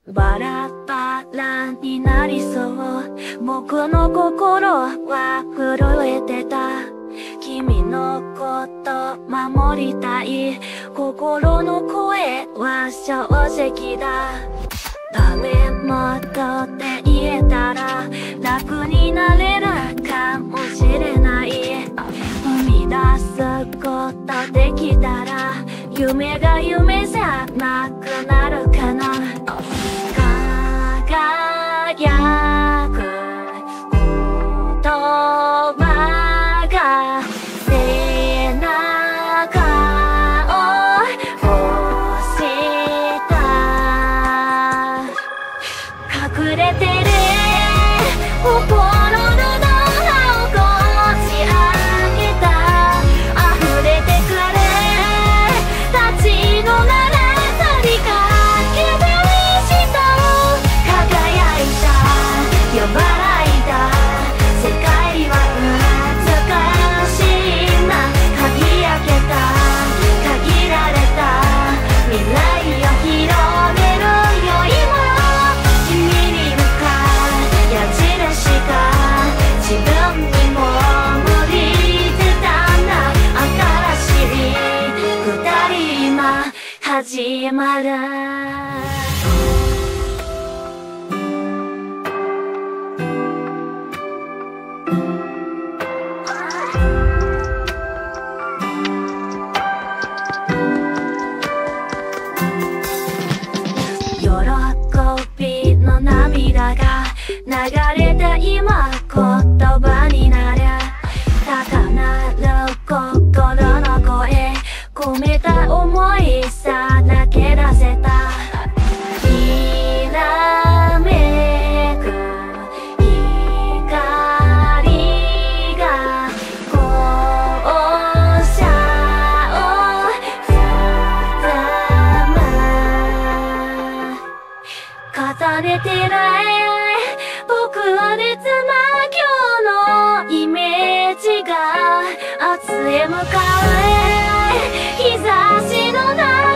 バラバラになりそう。僕の心は震えてた。君のこと守りたい。心の声は正直だ。ダメもとって言えたら楽になれるかもしれない。踏み出すことできたら夢が夢じゃなくなるかな。輝く言葉が背中を押した隠れてる心のドアをこじ開けた。溢れてくる立ちのなら去りかけた下を輝いた呼ばないだ世界は美しいな。鍵開けた限られた未来を広げるよりも君に向かう矢印が自分にも無理出たんだ。新しい二人今始まる。喜びの涙が流れて今言葉になる。高鳴る心の声込めた想いさらけ出せた。きらめく光が校舎を重ねてない僕は列な今日のイメージが明日へ向かう日差しの中